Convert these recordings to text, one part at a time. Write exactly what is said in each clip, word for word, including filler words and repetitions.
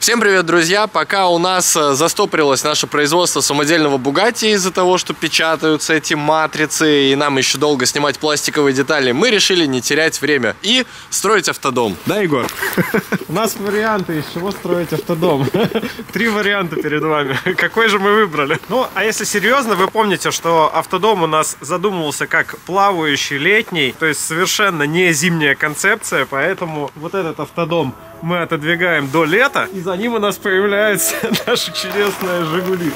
Всем привет, друзья! Пока у нас застопорилось наше производство самодельного Бугатти из-за того, что печатаются эти матрицы, и нам еще долго снимать пластиковые детали, мы решили не терять время и строить автодом. Да, Егор? У нас варианты, из чего строить автодом. Три варианта перед вами. Какой же мы выбрали? Ну, а если серьезно, вы помните, что автодом у нас задумывался как плавающий летний, то есть совершенно не зимняя концепция, поэтому вот этот автодом мы отодвигаем до лета, и за ним у нас появляется наша чудесная «Жигули».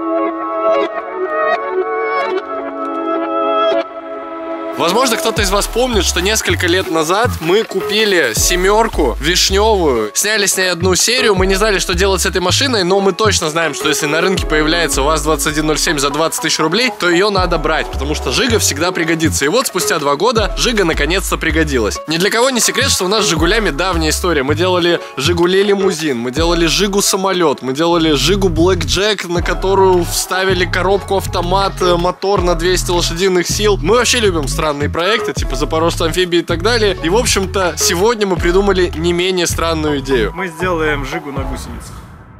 Возможно, кто-то из вас помнит, что несколько лет назад мы купили семерку вишневую, сняли с ней одну серию. Мы не знали, что делать с этой машиной, но мы точно знаем, что если на рынке появляется ВАЗ двадцать один ноль семь за двадцать тысяч рублей, то ее надо брать, потому что Жига всегда пригодится. И вот спустя два года Жига наконец-то пригодилась. Ни для кого не секрет, что у нас с Жигулями давняя история. Мы делали Жигули лимузин, мы делали Жигу самолет, мы делали Жигу Блэкджек, на которую вставили коробку автомат, мотор на двести лошадиных сил. Мы вообще любим странные проекты, типа Запорожцы амфибии и так далее. И, в общем-то, сегодня мы придумали не менее странную идею. Мы сделаем Жигу на гусеницах.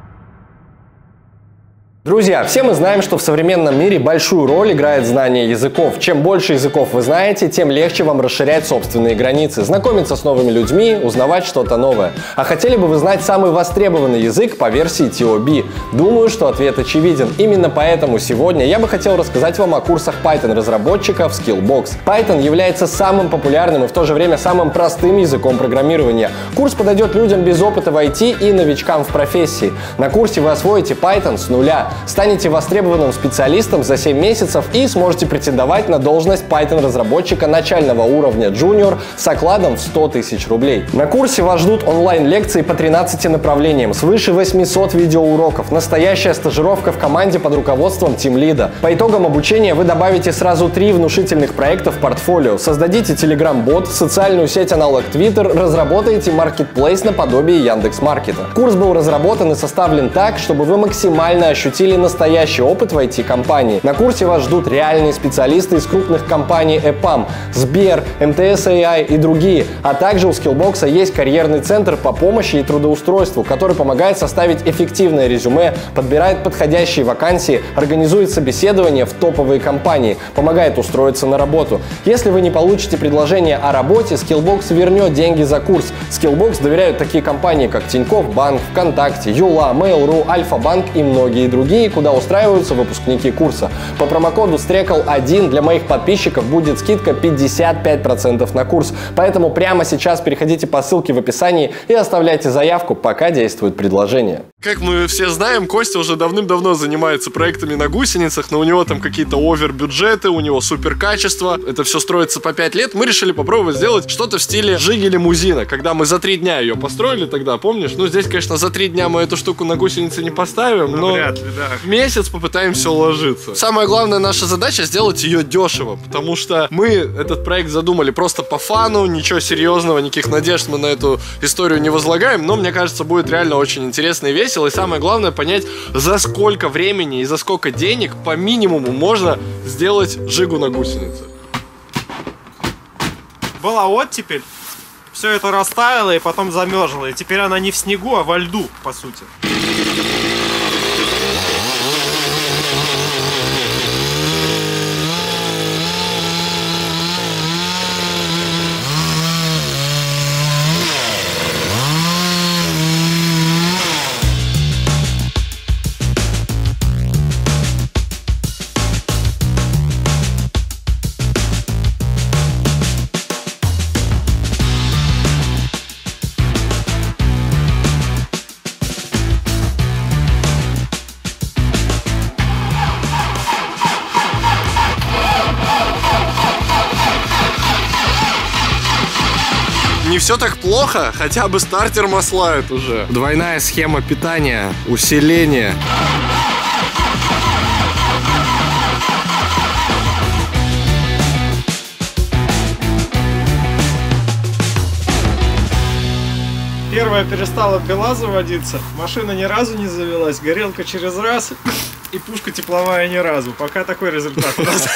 Друзья, все мы знаем, что в современном мире большую роль играет знание языков. Чем больше языков вы знаете, тем легче вам расширять собственные границы, знакомиться с новыми людьми, узнавать что-то новое. А хотели бы вы знать самый востребованный язык по версии ти о би? Думаю, что ответ очевиден. Именно поэтому сегодня я бы хотел рассказать вам о курсах Python-разработчиков Skillbox. Python является самым популярным и в то же время самым простым языком программирования. Курс подойдет людям без опыта в ай ти и новичкам в профессии. На курсе вы освоите Python с нуля, станете востребованным специалистом за семь месяцев и сможете претендовать на должность Python-разработчика начального уровня Junior с окладом в сто тысяч рублей. На курсе вас ждут онлайн-лекции по тринадцати направлениям, свыше восьмисот видеоуроков, настоящая стажировка в команде под руководством тимлида. По итогам обучения вы добавите сразу три внушительных проекта в портфолио, создадите Telegram-бот, социальную сеть аналог Twitter, разработаете маркетплейс наподобие Яндекс.Маркета. Курс был разработан и составлен так, чтобы вы максимально ощутили настоящий опыт в ай ти-компании. На курсе вас ждут реальные специалисты из крупных компаний EPAM, Сбер, эм тэ эс эй ай и другие. А также у Skillbox есть карьерный центр по помощи и трудоустройству, который помогает составить эффективное резюме, подбирает подходящие вакансии, организует собеседования в топовые компании, помогает устроиться на работу. Если вы не получите предложение о работе, Skillbox вернет деньги за курс. Skillbox доверяют такие компании, как Тинькофф Банк, ВКонтакте, Юла, Mail.ru, Альфа-банк и многие другие, куда устраиваются выпускники курса. По промокоду стрекл один для моих подписчиков будет скидка пятьдесят пять процентов на курс. Поэтому прямо сейчас переходите по ссылке в описании и оставляйте заявку, пока действует предложение. Как мы все знаем, Костя уже давным-давно занимается проектами на гусеницах, но у него там какие-то овер-бюджеты, у него супер качество. Это все строится по пять лет. Мы решили попробовать сделать что-то в стиле Жиги лимузина, когда мы за три дня ее построили тогда, помнишь? Ну, здесь, конечно, за три дня мы эту штуку на гусенице не поставим, но... Вряд ли, да. Месяц попытаемся уложиться. Самая главная наша задача сделать ее дешево, потому что мы этот проект задумали просто по фану, ничего серьезного, никаких надежд мы на эту историю не возлагаем, но мне кажется, будет реально очень интересно и весело. И самое главное понять, за сколько времени и за сколько денег по минимуму можно сделать Жигу на гусенице. Была оттепель, все это растаяло и потом замерзло, и теперь она не в снегу, а во льду, по сути. Не все так плохо, хотя бы стартер маслает уже. Двойная схема питания, усиление. Первая перестала пила заводиться, машина ни разу не завелась, горелка через раз и пушка тепловая ни разу. Пока такой результат у нас.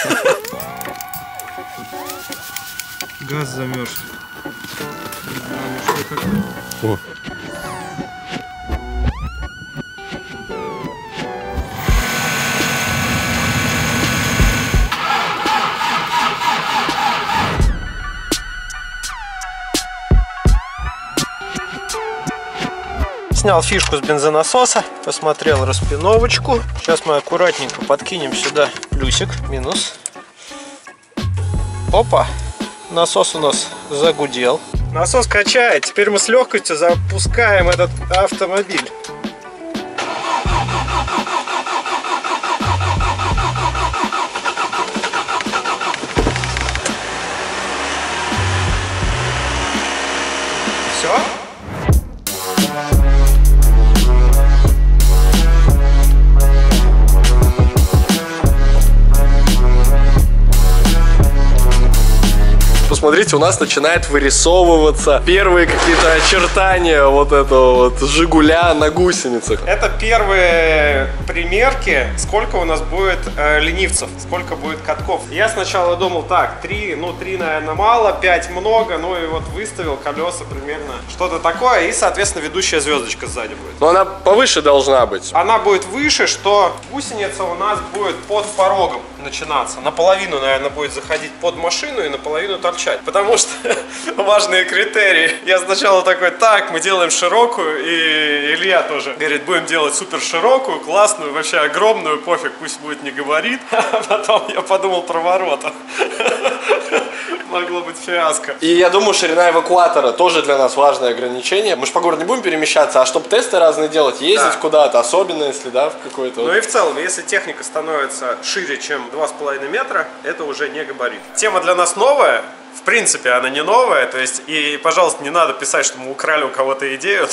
Газ замерз. О. Снял фишку с бензонасоса, посмотрел распиновочку. Сейчас мы аккуратненько подкинем сюда плюсик, минус. Опа, насос у нас загудел. Насос качает, теперь мы с легкостью запускаем этот автомобиль. Все? Посмотрите, у нас начинает вырисовываться первые какие-то очертания вот этого вот Жигуля на гусеницах. Это первые примерки, сколько у нас будет э, ленивцев, сколько будет катков. Я сначала думал, так, три, ну три, наверное, мало, пять много, ну и вот выставил колеса примерно что-то такое, и, соответственно, ведущая звездочка сзади будет. Но она повыше должна быть. Она будет выше, что гусеница у нас будет под порогом начинаться. Наполовину, наверное, будет заходить под машину и наполовину торчать. Потому что важные критерии. Я сначала такой, так, мы делаем широкую, и Илья тоже говорит, будем делать супер широкую, классную, вообще огромную, пофиг, пусть будет не говорит. А потом я подумал про ворота. Могло быть фиаско. И я думаю, ширина эвакуатора тоже для нас важное ограничение. Мы же по городу не будем перемещаться, а чтобы тесты разные делать, ездить да. куда-то, особенно если, да, в какой-то... Ну и в целом, если техника становится шире, чем два с половиной метра, это уже не габарит. Тема для нас новая. В принципе, она не новая, то есть, и, пожалуйста, не надо писать, что мы украли у кого-то идею.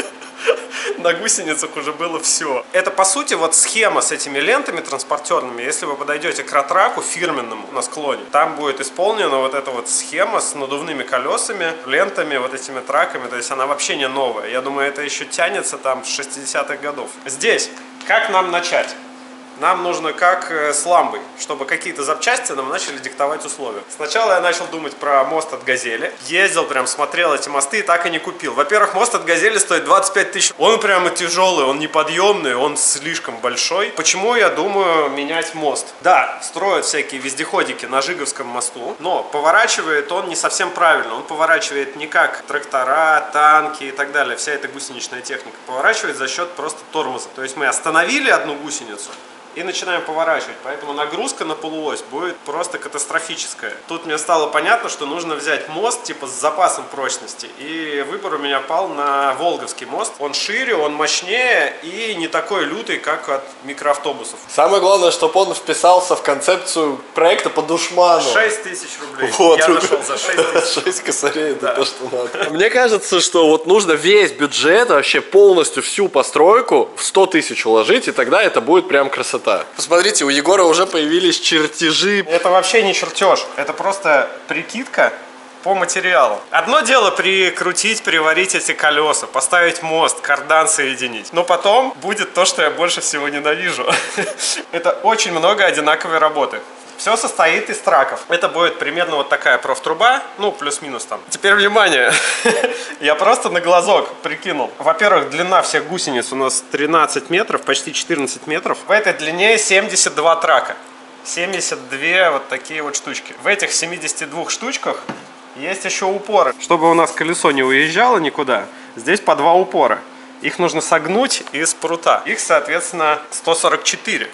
На гусеницах уже было все. Это, по сути, вот схема с этими лентами транспортерными. Если вы подойдете к ратраку фирменному на склоне, там будет исполнена вот эта вот схема с надувными колесами, лентами, вот этими траками. То есть она вообще не новая. Я думаю, это еще тянется там с шестидесятых годов. Здесь, как нам начать? Нам нужно как с ламбой, чтобы какие-то запчасти нам начали диктовать условия. Сначала я начал думать про мост от Газели. Ездил, прям смотрел эти мосты и так и не купил. Во-первых, мост от Газели стоит двадцать пять тысяч. Он прямо тяжелый, он неподъемный, он слишком большой. Почему я думаю менять мост? Да, строят всякие вездеходики на Жиговском мосту, но поворачивает он не совсем правильно. Он поворачивает не как трактора, танки и так далее. Вся эта гусеничная техника поворачивает за счет просто тормоза. То есть мы остановили одну гусеницу и начинаем поворачивать, поэтому нагрузка на полуось будет просто катастрофическая. Тут мне стало понятно, что нужно взять мост типа с запасом прочности, и выбор у меня пал на Волговский мост. Он шире, он мощнее и не такой лютый, как от микроавтобусов. Самое главное, чтобы он вписался в концепцию проекта по душману. шесть тысяч рублей. Вот. Я нашел за шесть тысяч. шесть косарей, это да. То, что надо. Мне кажется, что вот нужно весь бюджет, вообще полностью всю постройку в сто тысяч уложить, и тогда это будет прям красота. Посмотрите, у Егора уже появились чертежи. Это вообще не чертеж, это просто прикидка по материалу. Одно дело прикрутить, приварить эти колеса, поставить мост, кардан соединить. Но потом будет то, что я больше всего ненавижу. Это очень много одинаковой работы. Все состоит из траков. Это будет примерно вот такая профтруба, ну, плюс-минус там. Теперь внимание, я просто на глазок прикинул. Во-первых, длина всех гусениц у нас тринадцать метров, почти четырнадцать метров. В этой длине семьдесят два трака. семьдесят две вот такие вот штучки. В этих семидесяти двух штучках есть еще упоры. Чтобы у нас колесо не уезжало никуда, здесь по два упора. Их нужно согнуть из прута. Их, соответственно, сто сорок четыре.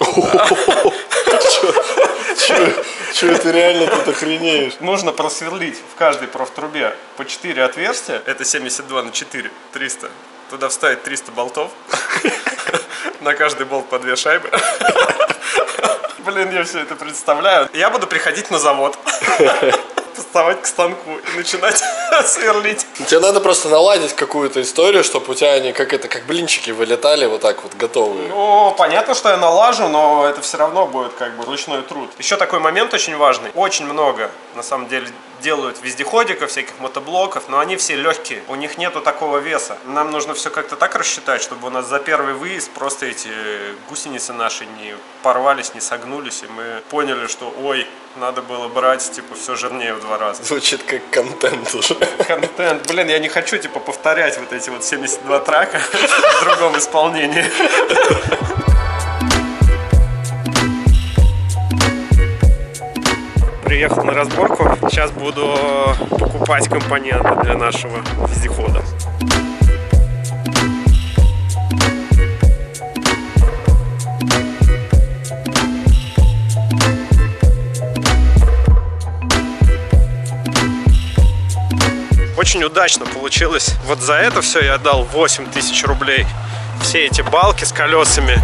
Че ты реально тут охренеешь? Нужно просверлить в каждой профтрубе по четыре отверстия. Это семьдесят два на четыре, триста. Туда вставить триста болтов. На каждый болт по две шайбы. Блин, я все это представляю. Я буду приходить на завод, вставать к станку и начинать сверлить. Тебе надо просто наладить какую-то историю, чтобы у тебя они как это, как блинчики вылетали вот так вот готовые. Ну, понятно, что я налажу, но это все равно будет как бы ручной труд. Еще такой момент очень важный. Очень много, на самом деле, делают вездеходиков, всяких мотоблоков, но они все легкие, у них нету такого веса. Нам нужно все как-то так рассчитать, чтобы у нас за первый выезд просто эти гусеницы наши не порвались, не согнулись, и мы поняли, что ой, надо было брать, типа, все жирнее в два раза. Звучит как контент уже. Контент. Блин, я не хочу, типа, повторять вот эти вот семьдесят два трака в другом исполнении. Приехал на разборку. Сейчас буду покупать компоненты для нашего вездехода. очень удачно получилось. Вот за это все я отдал восемь тысяч рублей. Все эти балки с колесами.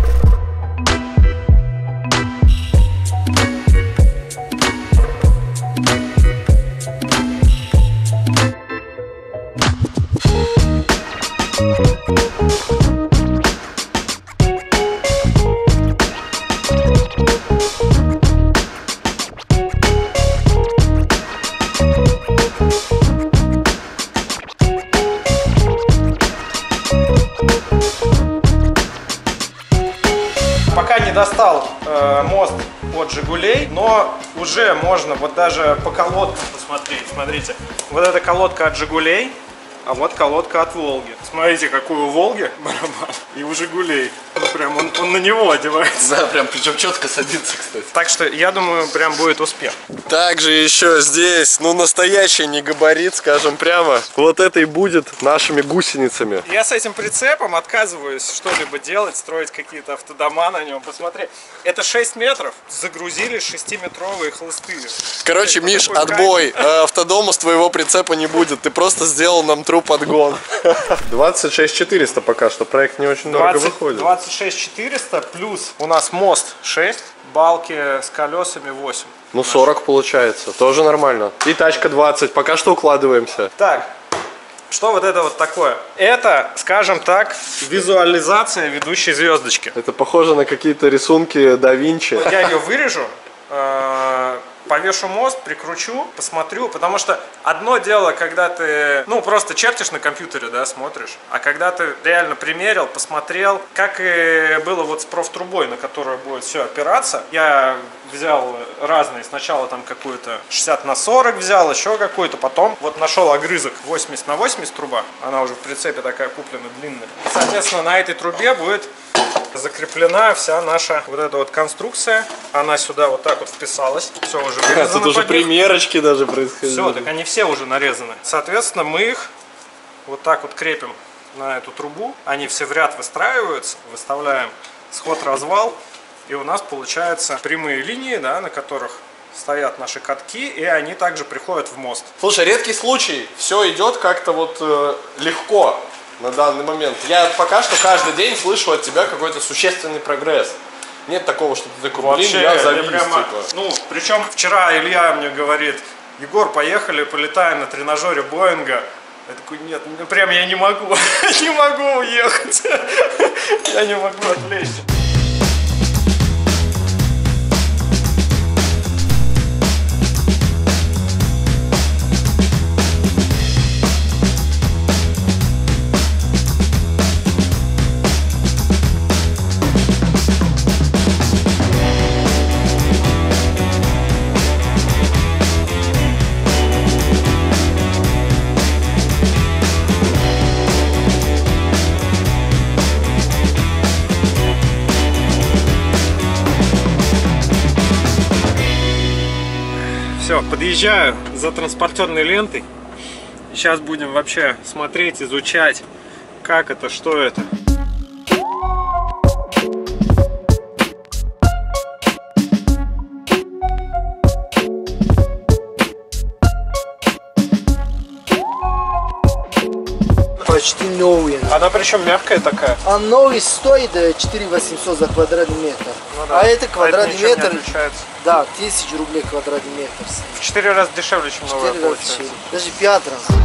Пока не достал э, мост от Жигулей, но уже можно вот даже по колодкам посмотреть. Смотрите, вот эта колодка от Жигулей, а вот колодка от Волги. Смотрите, какой у Волги барабан и у Жигулей. Ну, прям он, он на него одевается. Да, прям причем четко садится, кстати. Так что я думаю, прям будет успех. Также еще здесь, ну, настоящий не габарит, скажем прямо. Вот это и будет нашими гусеницами. Я с этим прицепом отказываюсь что-либо делать, строить какие-то автодома на нем. Посмотри, это шесть метров, загрузили шестиметровые хлысты. Короче, это Миш, такой отбой. Э, Автодома с твоего прицепа не будет. Ты просто сделал нам тру подгон. двадцать шесть четыреста пока что. Проект не очень дорого выходит. двадцать шесть четыреста плюс у нас мост шесть, балки с колесами восемь. Ну, сорок получается. Тоже нормально. И тачка двадцать. Пока что укладываемся. Так, что вот это вот такое? Это, скажем так, визуализация ведущей звездочки. Это похоже на какие-то рисунки да Винчи. Я ее вырежу, э, повешу мост, прикручу, посмотрю, потому что одно дело, когда ты, ну, просто чертишь на компьютере, да, смотришь, а когда ты реально примерил, посмотрел, как и было вот с профтрубой, на которую будет все опираться. Я взял разные, сначала там какую-то шестьдесят на сорок взял, еще какую-то, потом вот нашел огрызок восемьдесят на восемьдесят труба, она уже в прицепе такая куплена длинная. И, соответственно, на этой трубе будет закреплена вся наша вот эта вот конструкция. Она сюда вот так вот вписалась. Все уже вырезано. Тут уже примерочки даже происходили. Все, так они все уже нарезаны. Соответственно, мы их вот так вот крепим на эту трубу. Они все в ряд выстраиваются. Выставляем сход-развал. И у нас получаются прямые линии, да, на которых стоят наши катки, и они также приходят в мост. Слушай, редкий случай. Все идет как-то вот э, легко на данный момент. Я пока что каждый день слышу от тебя какой-то существенный прогресс. Нет такого, что ты такой, блин, Вообще, я завис, прямо, типа. Ну, причем вчера Илья мне говорит: Егор, поехали, полетаем на тренажере Боинга. Я такой, нет, ну, прям я не могу, не могу уехать, я не могу отвлечься. Все, подъезжаю за транспортерной лентой. Сейчас будем вообще смотреть, изучать, как это, что это. Почти новые. Она причем мягкая такая. А новый стоит четыре тысячи восемьсот за квадратный метр. Ну да. А это квадратный А это ничем не метр, отличается. да, тысяча рублей квадратный метр. В четыре раза дешевле, чем новая четыре раза получается. дешевле. Даже пять раз.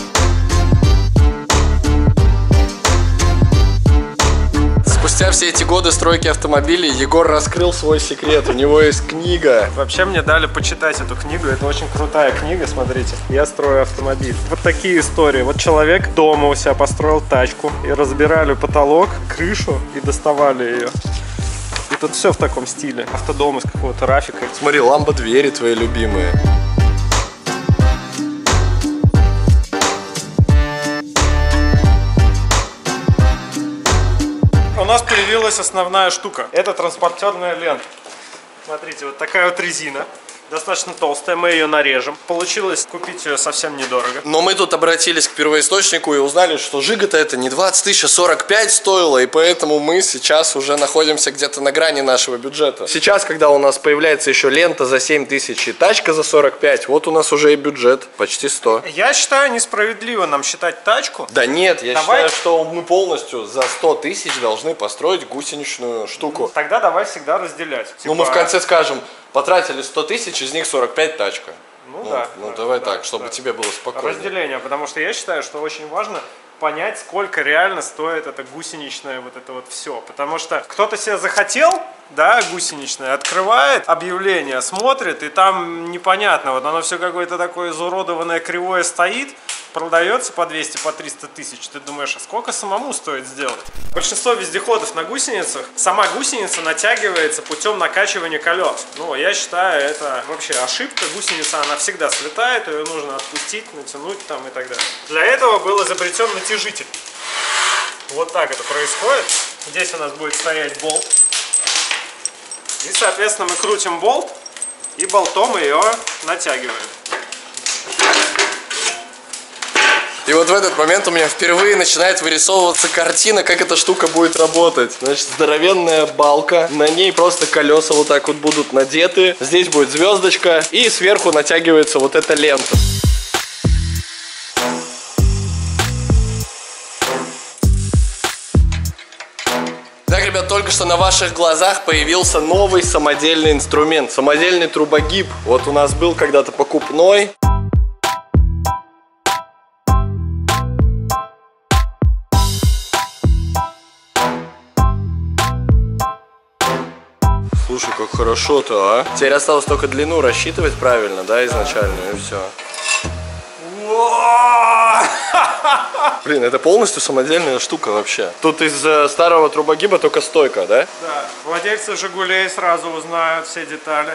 Спустя все эти годы стройки автомобилей Егор раскрыл свой секрет. У него есть книга. Вообще мне дали почитать эту книгу. Это очень крутая книга, смотрите. Я строю автомобиль. Вот такие истории. Вот человек дома у себя построил тачку. И разбирали потолок, крышу и доставали ее. И тут все в таком стиле. Автодом из какого-то рафика. Смотри, ламба-двери твои любимые. У нас появилась основная штука. Это транспортерная лента. Смотрите, вот такая вот резина. достаточно толстая, мы ее нарежем. Получилось купить ее совсем недорого. Но мы тут обратились к первоисточнику и узнали, что жига-то это не двадцать тысяч, а сорок пять стоило, и поэтому мы сейчас уже находимся где-то на грани нашего бюджета. Сейчас, когда у нас появляется еще лента за семь тысяч и тачка за сорок пять, вот у нас уже и бюджет почти сто. Я считаю, несправедливо нам считать тачку. Да нет, я Давай. считаю, что мы полностью за сто тысяч должны построить гусеничную штуку. Тогда давай всегда разделять. Ну мы в Типа, конце скажем, потратили сто тысяч, из них сорок пять тачка. Ну, Ну, да. ну да, давай да, так, чтобы да. тебе было спокойно. Разделение, потому что я считаю, что очень важно понять, сколько реально стоит это гусеничное вот это вот все. Потому что кто-то себе захотел, да, гусеничное, открывает объявление, смотрит, и там непонятно, вот оно все какое-то такое изуродованное, кривое стоит, продается по двести, по триста тысяч. Ты думаешь, а сколько самому стоит сделать? Большинство вездеходов на гусеницах, сама гусеница натягивается путем накачивания колес. Ну, я считаю, это вообще ошибка. Гусеница, она всегда слетает, ее нужно отпустить, натянуть там и так далее. Для этого был изобретен натяжитель. Вот так это происходит. Здесь у нас будет стоять болт. И, соответственно, мы крутим болт и болтом ее натягиваем. И вот в этот момент у меня впервые начинает вырисовываться картина, как эта штука будет работать. Значит, здоровенная балка, на ней просто колеса вот так вот будут надеты. Здесь будет звездочка, и сверху натягивается вот эта лента. Так, ребят, только что на ваших глазах появился новый самодельный инструмент. Самодельный трубогиб. Вот у нас был когда-то покупной. Слушай, как хорошо-то, а? Теперь осталось только длину рассчитывать правильно, да, изначально, и все. Блин, это полностью самодельная штука вообще. Тут из э, старого трубогиба только стойка, да? Да, владельцы «Жигулей» сразу узнают все детали.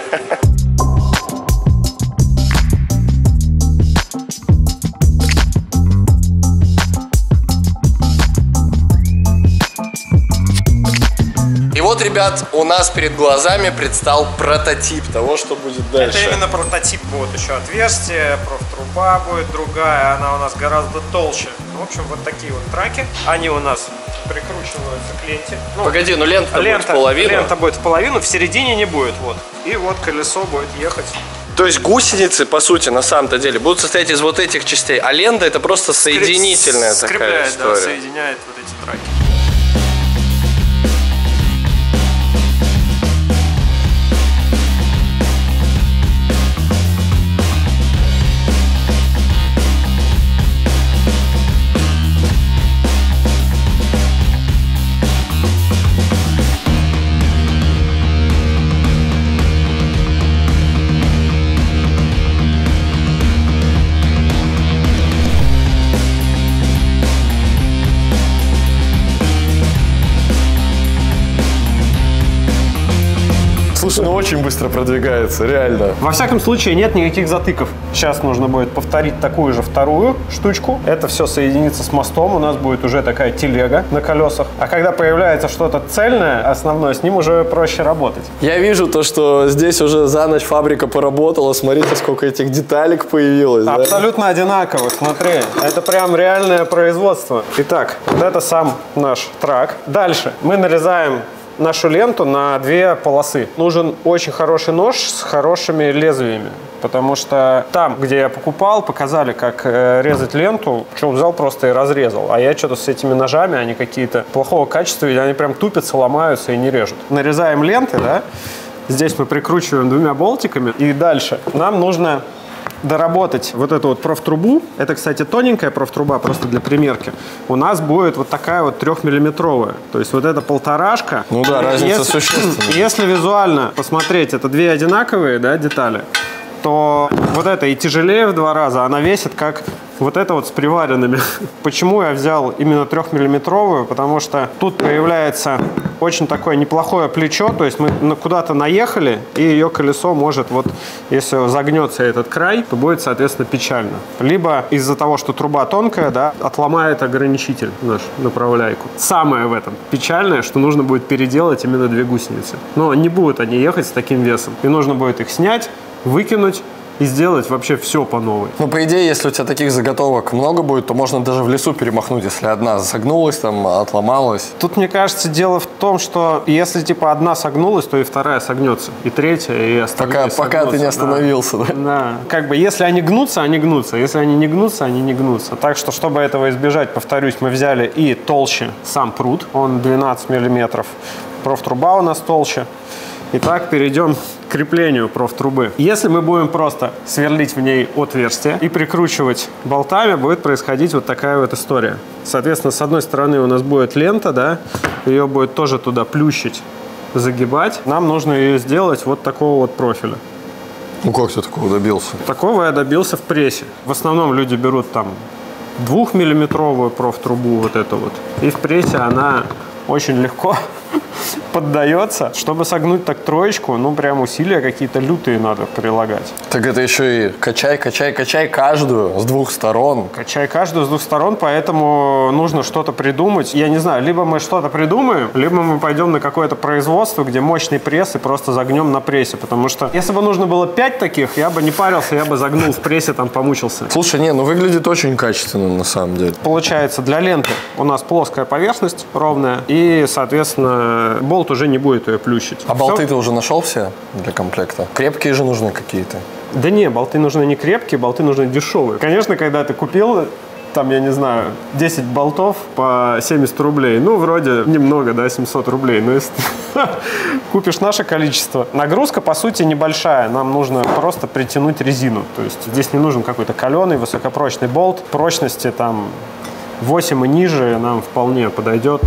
И вот, ребят, у нас перед глазами предстал прототип того, что будет дальше. Это именно прототип. Будет еще отверстие, профтруба будет другая, она у нас гораздо толще. В общем, вот такие вот траки. Они у нас прикручиваются к ленте. Ну, Погоди, ну лента, лента будет в половину. Лента будет в половину, в середине не будет. Вот. И вот колесо будет ехать. То есть гусеницы, по сути, на самом-то деле, будут состоять из вот этих частей, а лента это просто соединительная такая Скрепляет, история. да, соединяет вот эти траки. Слушай, ну очень быстро продвигается, реально. Во всяком случае, нет никаких затыков. Сейчас нужно будет повторить такую же вторую штучку. Это все соединится с мостом. У нас будет уже такая телега на колесах. А когда появляется что-то цельное, основное, с ним уже проще работать. Я вижу то, что здесь уже за ночь фабрика поработала. Смотрите, сколько этих деталек появилось. Да? Абсолютно одинаковых, смотри. Это прям реальное производство. Итак, вот это сам наш трак. Дальше мы нарезаем нашу ленту на две полосы. Нужен очень хороший нож с хорошими лезвиями, потому что там, где я покупал, показали, как э, резать ленту, причем взял просто и разрезал, а я что-то с этими ножами, они какие-то плохого качества, или они прям тупятся, ломаются и не режут. Нарезаем ленты, да, здесь мы прикручиваем двумя болтиками, и дальше нам нужно доработать вот эту вот профтрубу. Это, кстати, тоненькая профтруба, просто для примерки. У нас будет вот такая вот трехмиллиметровая. То есть вот эта полторашка. Ну да, разница если, существенная. Если визуально посмотреть, это две одинаковые, да, детали, то вот это и тяжелее в два раза, она весит как вот это вот с приваренными. Почему я взял именно трехмиллиметровую? Потому что тут появляется очень такое неплохое плечо, то есть мы куда-то наехали, и ее колесо может, вот если загнется этот край, то будет, соответственно, печально. Либо из-за того, что труба тонкая, да, отломает ограничитель наш, направляйку. Самое в этом печальное, что нужно будет переделать именно две гусеницы. Но не будут они ехать с таким весом. И нужно будет их снять, выкинуть и сделать вообще все по новой. Ну, по идее, если у тебя таких заготовок много будет, то можно даже в лесу перемахнуть, если одна согнулась, там, отломалась. Тут, мне кажется, дело в том, что если, типа, одна согнулась, то и вторая согнется, и третья, и остальные Пока, пока ты не остановился, да? Да. Да. Как бы, если они гнутся, они гнутся. Если они не гнутся, они не гнутся. Так что, чтобы этого избежать, повторюсь, мы взяли и толще сам пруд, он двенадцать миллиметров. Профтруба у нас толще. Итак, перейдем к креплению профтрубы. Если мы будем просто сверлить в ней отверстие и прикручивать болтами, будет происходить вот такая вот история. Соответственно, с одной стороны у нас будет лента, да, ее будет тоже туда плющить, загибать. Нам нужно ее сделать вот такого вот профиля. Ну как ты такого добился? Такого я добился в прессе. В основном люди берут там двухмиллиметровую профтрубу, вот эту вот. И в прессе она очень легко поддается. Чтобы согнуть так троечку, ну прям усилия какие-то лютые надо прилагать. Так это еще и качай, качай, качай каждую с двух сторон. Качай каждую с двух сторон, поэтому нужно что-то придумать. Я не знаю, либо мы что-то придумаем, либо мы пойдем на какое-то производство, где мощный пресс, и просто загнем на прессе. Потому что если бы нужно было пять таких, я бы не парился, я бы загнул в прессе, там помучился. Слушай, не, ну выглядит очень качественно на самом деле. Получается, для ленты у нас плоская поверхность ровная, и, соответственно, болт уже не будет ее плющить. А болты ты уже нашел все для комплекта? Крепкие же нужны какие-то. Да не, болты нужны не крепкие, болты нужны дешевые. Конечно, когда ты купил, там, я не знаю, десять болтов по семьдесят рублей, ну, вроде немного, да, семьсот рублей, но если купишь наше количество, нагрузка, по сути, небольшая, нам нужно просто притянуть резину, то есть здесь не нужен какой-то каленый, высокопрочный болт, прочности там восемь и ниже нам вполне подойдет.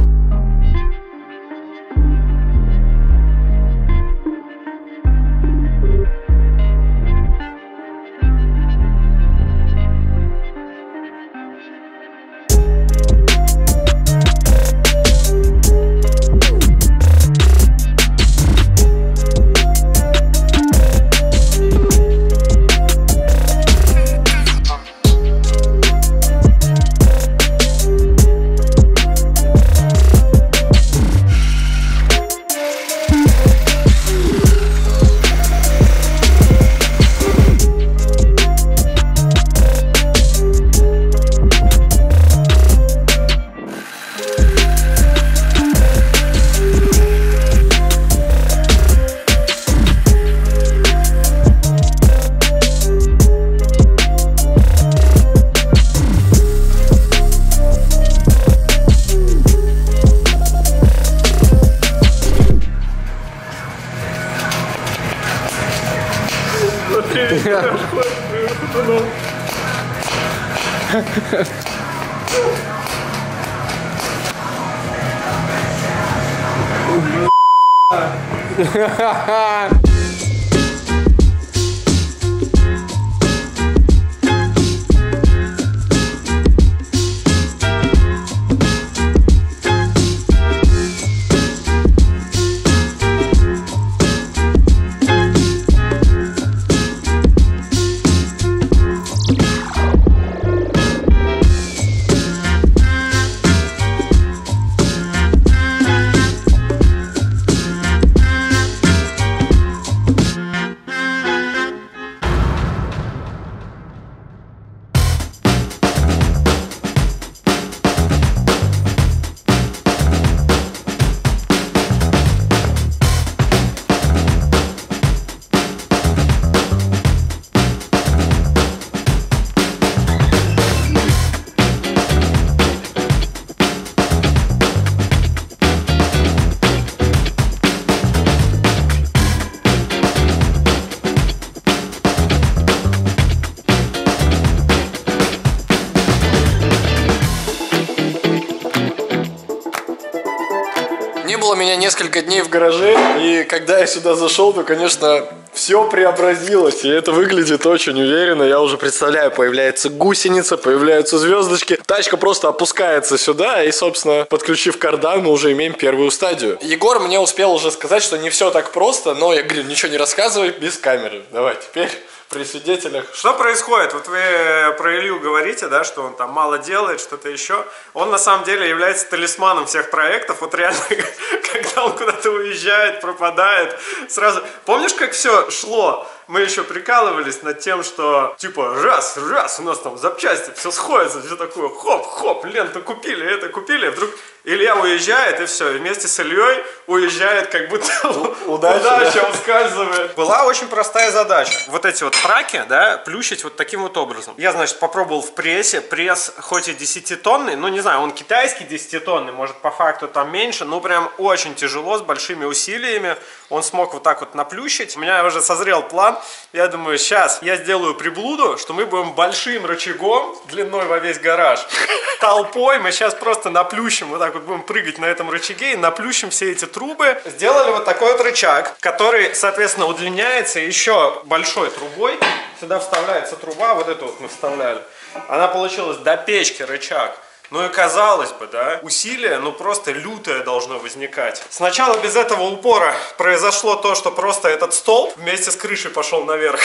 Не было меня несколько дней в гараже, и когда я сюда зашел, то, конечно, все преобразилось, и это выглядит очень уверенно. Я уже представляю, появляется гусеница, появляются звездочки. Тачка просто опускается сюда, и, собственно, подключив кардан, мы уже имеем первую стадию. Егор мне успел уже сказать, что не все так просто, но я говорю, ничего не рассказывай без камеры. Давай теперь при свидетелях. Что происходит? Вот вы про Илью говорите, да, что он там мало делает, что-то еще. Он на самом деле является талисманом всех проектов. Вот реально, когда он куда-то уезжает, пропадает, сразу... Помнишь, как все шло? Мы еще прикалывались над тем, что типа раз, раз, у нас там запчасти, все сходится, все такое, хоп, хоп, ленту купили, это купили, вдруг Илья уезжает, и все, и вместе с Ильей уезжает, как будто удача, удача ускальзывает. Была очень простая задача. Вот эти вот фраки, да, плющить вот таким вот образом. Я, значит, попробовал в прессе. Пресс хоть и десятитонный, ну не знаю, он китайский десятитонный, может по факту там меньше, но прям очень тяжело, с большими усилиями. Он смог вот так вот наплющить. У меня уже созрел план. Я думаю, сейчас я сделаю приблуду, что мы будем большим рычагом длиной во весь гараж, толпой мы сейчас просто наплющим, вот так вот будем прыгать на этом рычаге и наплющим все эти трубы. Сделали вот такой вот рычаг, который, соответственно, удлиняется еще большой трубой. Сюда вставляется труба, вот эту вот мы вставляли. Она получилась до печки рычаг. Ну и казалось бы, да, усилие, ну просто лютое должно возникать. Сначала без этого упора произошло то, что просто этот столб вместе с крышей пошел наверх.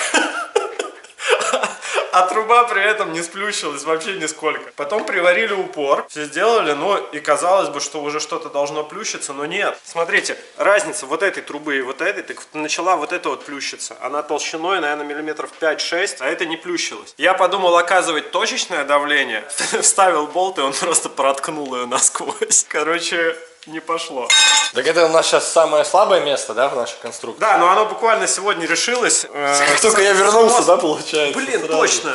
А труба при этом не сплющилась вообще нисколько. Потом приварили упор, все сделали, ну и казалось бы, что уже что-то должно плющиться, но нет. Смотрите, разница вот этой трубы и вот этой, так начала вот эта вот плющиться. Она толщиной, наверное, миллиметров пять-шесть, а это не плющилось. Я подумал оказывать точечное давление, вставил болт, и он просто проткнул ее насквозь. Короче... не пошло. Так это у нас сейчас самое слабое место, да, в нашей конструкции? Да, но оно буквально сегодня решилось. Как только я вернулся, да, получается? Блин, точно.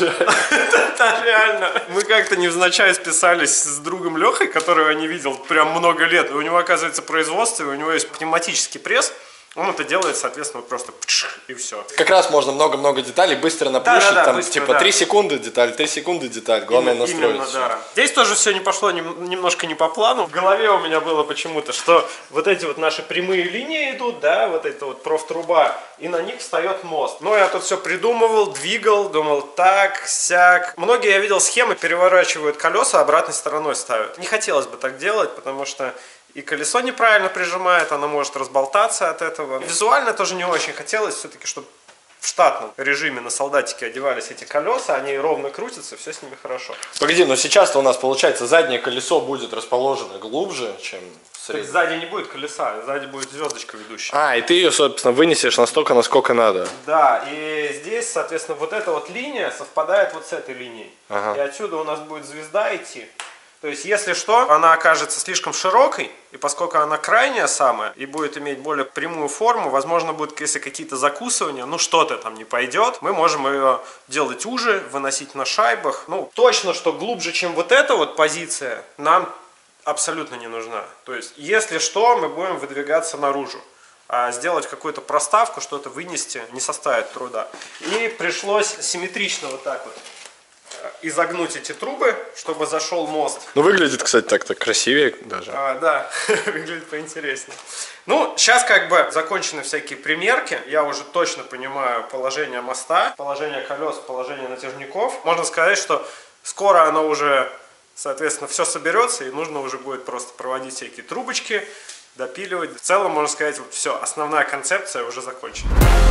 Это реально. Мы как-то невзначай списались с другом Лехой, которого я не видел прям много лет. У него, оказывается, производство, и у него есть пневматический пресс. Он это делает, соответственно, просто и все. Как раз можно много-много деталей быстро наплющить, да, да, да, там быстро, типа да. три секунды деталь, три секунды деталь, главное именно, настроить. Именно, да. Здесь тоже все не пошло нем, немножко не по плану. В голове у меня было почему-то, что вот эти вот наши прямые линии идут, да, вот эта вот профтруба, и на них встает мост. Но я тут все придумывал, двигал, думал так, сяк. Многие, я видел, схемы переворачивают колеса, обратной стороной ставят. Не хотелось бы так делать, потому что и колесо неправильно прижимает, оно может разболтаться от этого. Визуально тоже не очень хотелось все-таки, чтобы в штатном режиме на солдатике одевались эти колеса, они ровно крутятся, все с ними хорошо. Погоди, но сейчас-то у нас получается заднее колесо будет расположено глубже, чем среднее. Сзади не будет колеса, сзади будет звездочка ведущая. А, и ты ее, собственно, вынесешь настолько, насколько надо. Да, и здесь, соответственно, вот эта вот линия совпадает вот с этой линией. Ага. И отсюда у нас будет звезда идти. То есть, если что, она окажется слишком широкой, и поскольку она крайняя самая, и будет иметь более прямую форму, возможно, будет, если какие-то закусывания, ну что-то там не пойдет, мы можем ее делать уже, выносить на шайбах. Ну, точно, что глубже, чем вот эта вот позиция, нам абсолютно не нужна. То есть, если что, мы будем выдвигаться наружу. А сделать какую-то проставку, что-то вынести не составит труда. И пришлось симметрично вот так вот изогнуть эти трубы, чтобы зашел мост. Ну, выглядит, кстати, так-то красивее даже. А, да, выглядит поинтереснее. Ну, сейчас как бы закончены всякие примерки. Я уже точно понимаю положение моста, положение колес, положение натяжников. Можно сказать, что скоро оно уже, соответственно, все соберется, и нужно уже будет просто проводить всякие трубочки, допиливать. В целом, можно сказать, вот все, основная концепция уже закончена.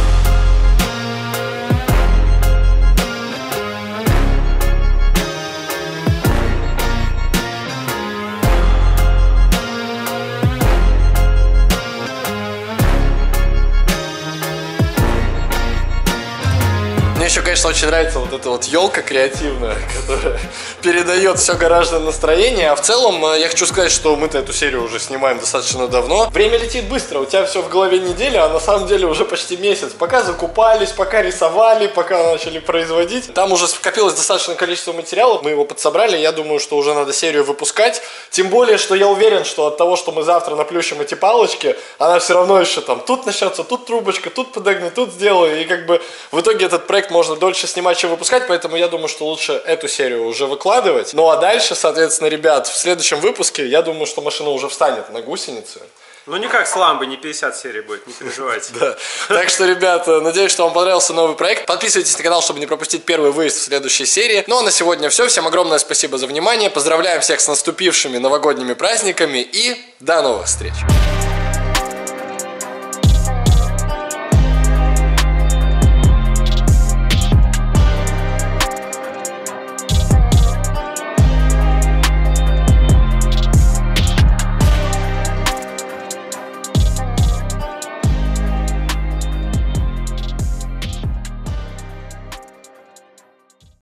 Мне еще, конечно, очень нравится вот эта вот елка креативная, которая передает все гаражное настроение. А в целом, я хочу сказать, что мы-то эту серию уже снимаем достаточно давно. Время летит быстро, у тебя все в голове неделя, а на самом деле уже почти месяц. Пока закупались, пока рисовали, пока начали производить. Там уже скопилось достаточное количество материала, мы его подсобрали. Я думаю, что уже надо серию выпускать. Тем более, что я уверен, что от того, что мы завтра наплющим эти палочки, она все равно еще там тут начнется, тут трубочка, тут подогни, тут сделаю. И как бы в итоге этот проект можно дольше снимать, чем выпускать, поэтому я думаю, что лучше эту серию уже выкладывать. Ну а дальше, соответственно, ребят, в следующем выпуске, я думаю, что машина уже встанет на гусеницы. Ну не как с Ламбой, не пятьдесят серий будет, не переживайте. Да. Так что, ребята, надеюсь, что вам понравился новый проект. Подписывайтесь на канал, чтобы не пропустить первый выезд в следующей серии. Ну а на сегодня все. Всем огромное спасибо за внимание. Поздравляем всех с наступившими новогодними праздниками и до новых встреч.